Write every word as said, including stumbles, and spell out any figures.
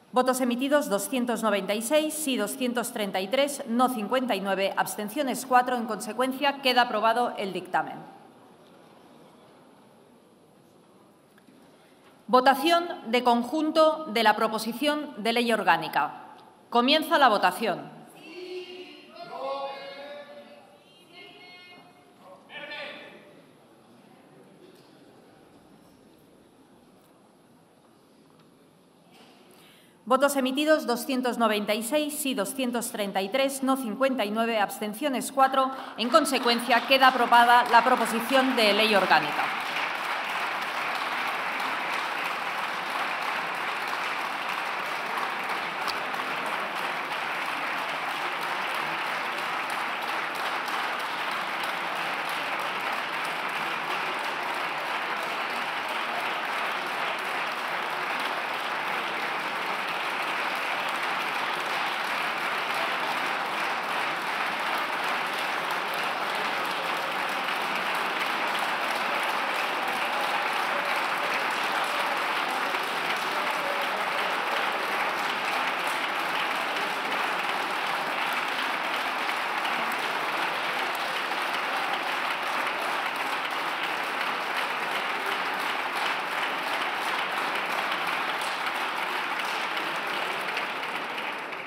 Votos emitidos doscientos noventa y seis, sí doscientos treinta y tres, no cincuenta y nueve, abstenciones cuatro. En consecuencia, queda aprobado el dictamen. Votación de conjunto de la proposición de ley orgánica. Comienza la votación. Votos emitidos doscientos noventa y seis, sí doscientos treinta y tres, no cincuenta y nueve, abstenciones cuatro. En consecuencia, queda aprobada la proposición de ley orgánica.